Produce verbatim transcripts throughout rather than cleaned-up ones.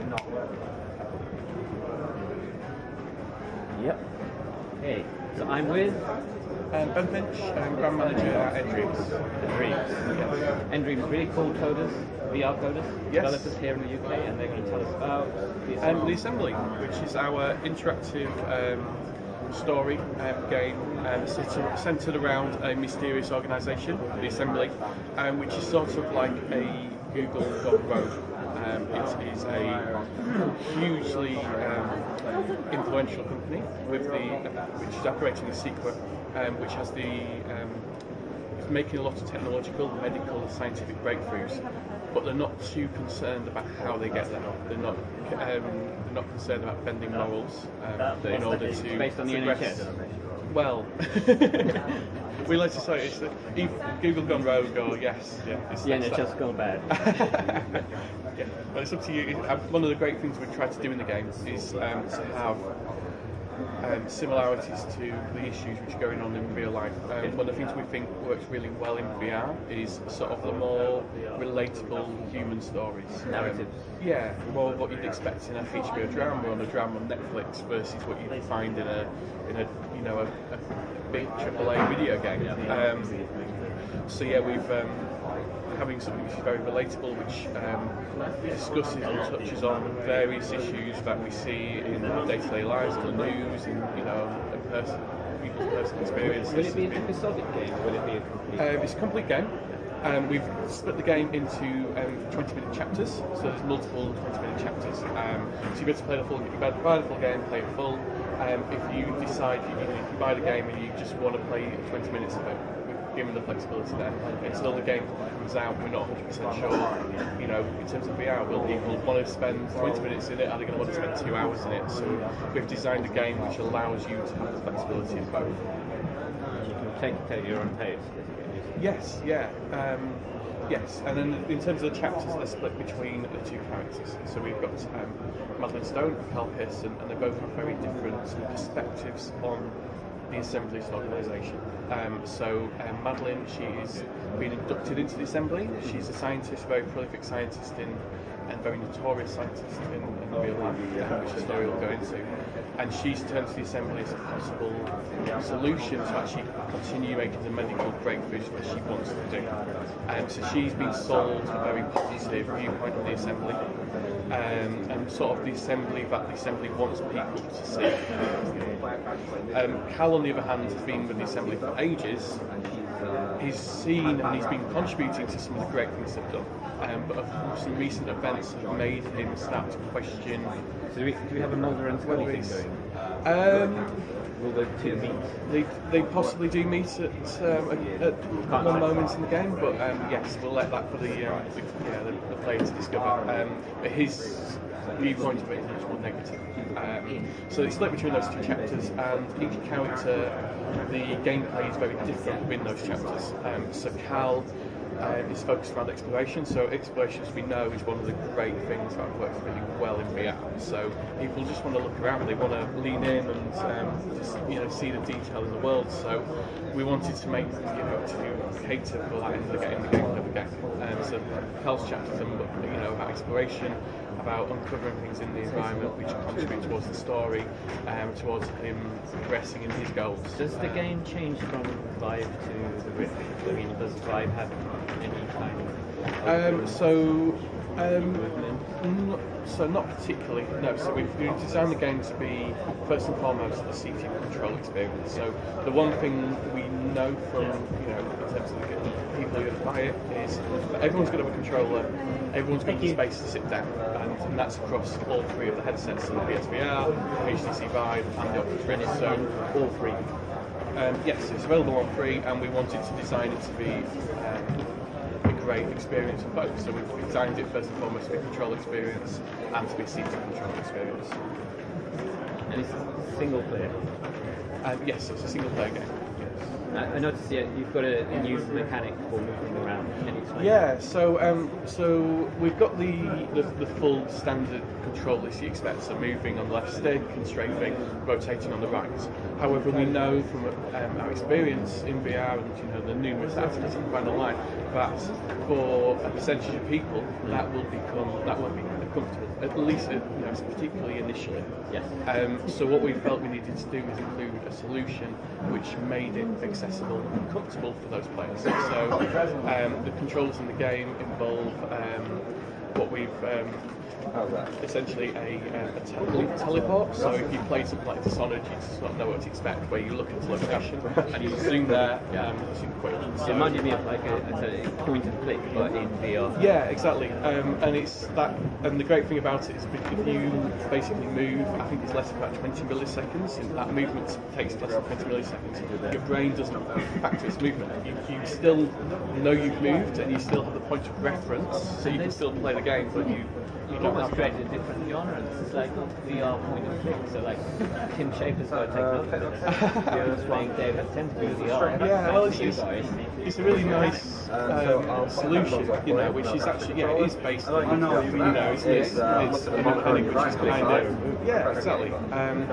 Yep. Hey, so I'm with Um, Ben Finch, um, Brand Manager at nDreams. nDreams. Yes. nDreams, really cool coders, V R coders, Yes. developers here in the U K, and they're going to tell us about the Um, assembly. the Assembly, which is our interactive um, story um, game um, centered, centered around a mysterious organisation, the Assembly, um, which is sort of like a Google gone rogue. Um, it is a hugely um, influential company with the which is operating in secret, um, which has the um, it's making a lot of technological, medical, and scientific breakthroughs, but they're not too concerned about how they get there. They're not um, they're not concerned about bending morals um, in order to based on the progress. N H S. Well, we like to say it's either Google gone rogue or yes, yeah, it's, The it's N H S gone bad. Yeah, well, it's up to you. One of the great things we try to do in the game is um, to have um, similarities to the issues which are going on in real life. Um, one of the things we think works really well in V R is sort of the more relatable human stories. Narratives. Um, yeah, more what you'd expect in a H B O drama or a drama on Netflix versus what you'd find in a in a you know a, a big triple A video game. Um, so yeah, we've. Um, having something which is very relatable, which um, discusses and touches on various issues that we see in our day-to-day lives, in the news, in you know, in person, people's personal experiences. Will it be an episodic game or will it be a complete? Um, it's a complete game. Um, we've split the game into um, twenty-minute chapters, so there's multiple twenty-minute chapters. Um, so you'll be able to play the full, you can buy the full game, play it full. Um, if you decide, you, if you buy the game and you just want to play twenty minutes of it, given the flexibility there, until the game comes out, we're not one hundred percent sure. You know, in terms of V R, will people want to spend twenty minutes in it? Are they going to want to spend two hours in it? So we've designed a game which allows you to have the flexibility of both. You can take it at your own pace. Yes, yeah. Um, yes, and then in terms of the chapters, they're split between the two characters. So we've got um, Madeline Stone and Carl Pearson, and they both have very different perspectives on the Assembly's organisation. Um, so um, Madeline, she is being inducted into the Assembly. She's a scientist, a very prolific scientist in, and very notorious scientist in, in real life, um, which the story will go into. And she's turned to the Assembly as a possible solution to actually continue making the medical breakthroughs that she wants to do. Um, so she's been sold a very positive viewpoint of the Assembly, um, and sort of the Assembly that the Assembly wants people to see. Um, Cal, on the other hand, has been with the Assembly for ages. He's seen and he's been contributing to some of the great things they've done, um, but some recent events have made him start to question. So do we, do we have a Mulder and Scully thing going? Um, Will the two meet? They, they possibly do meet at, um, at, at one moment in the game, but um, yes, we'll let that for the, um, the, yeah, the, the player to discover. Um, but his viewpoint of it is much more negative. Um, so it's split between those two chapters, and each character, the gameplay is very different within those chapters. Um, so Cal um, is focused around exploration. So exploration, as we know, is one of the great things that works really well in V R. So people just want to look around, they want to lean in and um, just you know see the detail in the world. So we wanted to make you know to cater for that in the game, the gameplay of the game. Um, so Cal's chapters are you know about exploration, about uncovering things in the environment which contribute towards the story, um, towards him progressing in his goals. Does the game change from Vive to the Rift? I mean, does Vive have any kind of... Um, so, um, n- so not particularly, no. So we've, we've designed the game to be, first and foremost, a C T control experience. So the one thing we know from, you know, in terms of the people who are going to buy it is that everyone's going to have a controller, everyone's got the space to sit down, and, and that's across all three of the headsets, so the P S V R, H T C Vive, and the Oculus Rifts. So all three. Um, yes, it's available on free, and we wanted to design it to be um, a great experience for both. So we've designed it first and foremost to be a control experience and to be a C T control experience. And it's single player? Um, yes, it's a single player game. I, I noticed yeah, you've got a, a new mechanic for moving around. Can you explain Yeah, that? so um, so we've got the, the the full standard control list you expect, so moving on the left stick and strafing, rotating on the right. However, we know from um, our experience in V R and you know the numerous articles you can find online that for a percentage of people that will become that won't be comfortable, at least, you know, particularly initially. Yes. Um, so what we felt we needed to do was include a solution which made it accessible and comfortable for those players. So um, the controls in the game involve um, what we've um, essentially a, um, a tele teleport. So if you play something like Dishonored, you just not know what to expect, where you look at the location and you zoom there um, super quick. So it reminded me of like a, a point and click, but in V R. Yeah, exactly. Um, and it's that. And the great thing about it is if you basically move, I think it's less than about twenty milliseconds, and that movement takes less than twenty milliseconds. Your brain doesn't factor its movement. You, you still know you've moved, and you still have the point of reference, so you can still play the game, but you. You can almost create a different genre. It's like V R point and click. So like Tim Schafer's got to take notes of it. You're playing David Attendees V R. Yeah, well, it's, it's, it's a really nice um, solution, you know, which is actually, yeah, it is based on, you know, it's, it's, it's a mechanic which is kind of, yeah, exactly. Um,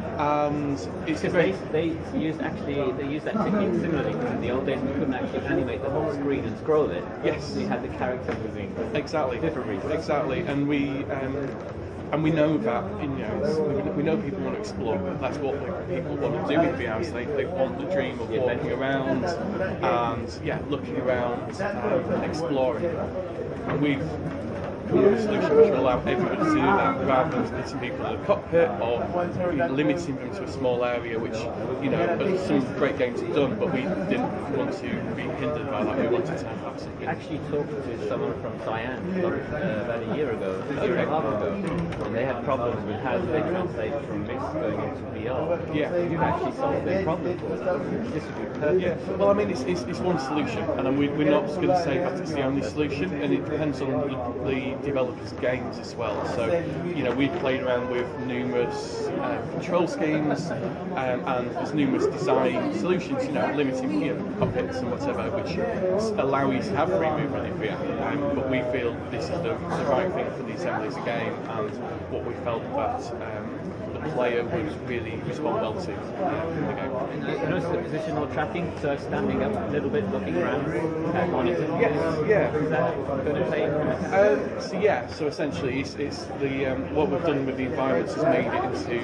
and it's because they, they used actually they used that technique similarly. In the old days, we couldn't actually animate the whole screen and scroll it. Yes, we had the character moving. Exactly, different reasons. Exactly, and we um, and we know that you know we, we know people want to explore. That's what people want to do with V R. They they want the dream of walking around and yeah, looking around and exploring. And we've come up with a solution which will allow everybody to do that, rather than splitting people in a cockpit or you know, limiting them to a small area, which you know some great games have done, but we didn't want to be hindered by that. We wanted to have something. Actually, talked to someone from Cyan uh, about a year ago, a year and a half ago, and they had problems with how they translate from mixed going into V R. Yeah, you've actually solved their problem for them. This would be perfect. Yeah. Well, I mean, it's, it's, it's one solution, and we, we're not going to say that it's the only solution, and it depends on the, the developers' games as well. So, you know, we've played around with numerous uh, control schemes, um, and there's numerous design solutions, you know, limiting you know, cockpits and whatever, which allow you to have free movement in V R. Um, but we feel this is the, the right thing for the assembly as a game, and what we felt that um, the player would really respond well to uh, in the game. You notice the positional tracking, so standing up a little bit, looking around, uh, monitor. Yes, yeah. Is that going to play? Um, so yeah, so essentially, it's, it's the um, what we've done with the environments has made it into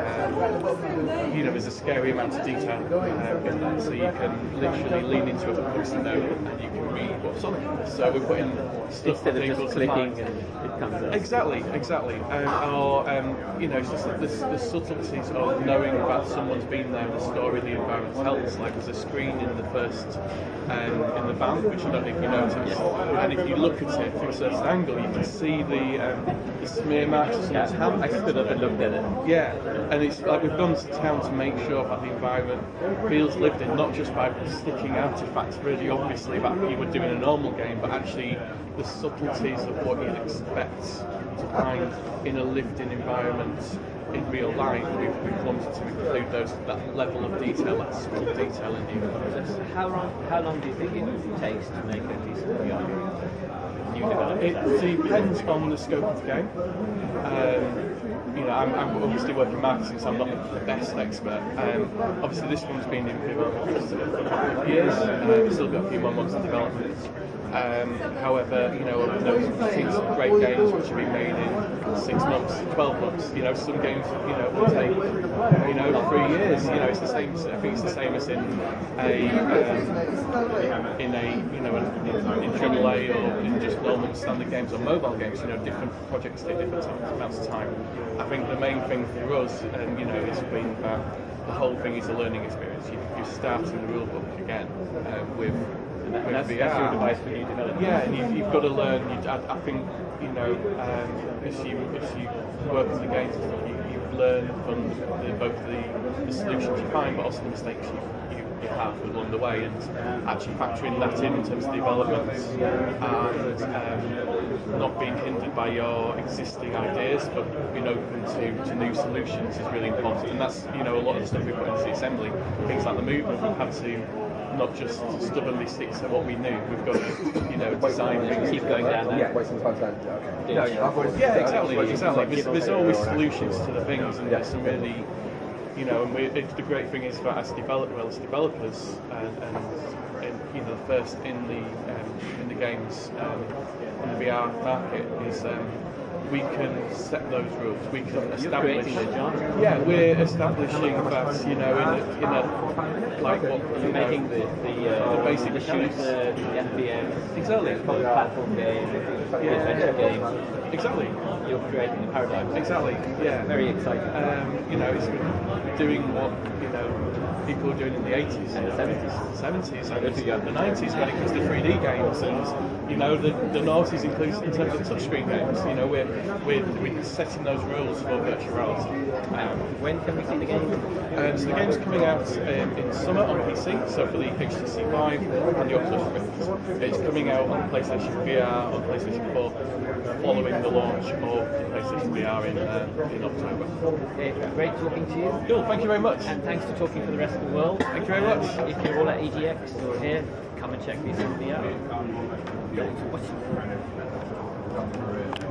um, you know, there's a scary amount of detail um, in there, so you can literally lean into a post-it note and you can read what's on it. So we're putting stuff instead of just clicking and it comes up. Exactly, exactly. Um, or um, you know, it's just the, the subtleties of knowing that someone's been there, the story, the environment helps. Like there's a screen in the first um, in the van, which I don't know if you noticed, and if you look at it from a certain angle, you can see the, um, the smear marks of someone's hand. I stood up and looked at it. Yeah, and it's like we've gone to town to make sure that the environment feels lived in, not just by sticking artifacts really obviously that you would do in a normal game, but actually the subtleties of what you'd expect to find in a lived-in environment in real life. We've, we've wanted to include those that level of detail, that subtle detail in the environment. How long? How long do you think it takes to make a decent V R new development? It depends on the scope of the game. Um, you know, I'm, I'm obviously working marketing, so I'm not the best expert. Um, obviously, this one's been in development for a couple of years. Uh, we've still got a few more months of development. Um, however, you know, I've noticed we've seen some great games which have been made in six months, twelve months. You know, some games, you know, will take, you know, three years. You know, it's the same. I think it's the same as in a um, in a you know in, in triple A or in just normal standard games or mobile games. You know, different projects take different amounts of time. I think the main thing for us, um, you know, has been that the whole thing is a learning experience. You, you're starting the rule book again uh, with. And that's, that's your advice for new development. Yeah, and you've, you've got to learn. You, I, I think you know um, as you as you work on the games, you, you learn from the, both the, the solutions you find, but also the mistakes you, you, you have along the way, and actually factoring that in in terms of development and um, not being hindered by your existing ideas, but being open to, to new solutions is really important. And that's you know a lot of the stuff we put into the assembly, things like the movement, we've had to. Not just stubbornly stick to what we knew. We've got to, you know, design things. Keep going down there. Yeah, wasting time down. Okay. Yeah, yeah, exactly, exactly. There's, there's always solutions to the things, and there's some really, you know, and we, it, the great thing is that as develop, well, as developers, and, and, and you know, the first in the um, in the games um, in the V R market is. Um, we can set those rules. We can You're establish. creating the genre. Yeah, we're establishing that, you know, in a, in a like what You're you know, making the the, uh, the basic the shoots. shooter, the F P S, Exactly. probably platform game, Yeah. adventure game. Exactly. You're creating the paradigm. Exactly. Yeah. Very exciting. Um, you know, it's doing what you know people were doing in the eighties And the seventies. seventies, and Good to go. the nineties when it comes to three D games, and you know the the noughties includes in terms of touchscreen games. You know, we're we're we're setting those rules for virtual reality. Um, when can we see the game? Um, so the game's coming out um, in summer on P C, so for the H T C Vive and the Oculus Rifts. It's coming out on PlayStation V R, on PlayStation four, following the launch of PlayStation V R in uh, in October. Okay, great talking to you. Cool, thank you very much. And thanks for talking for the rest of the world. Thank you very much. If you're all at E G X or here, come and check these out.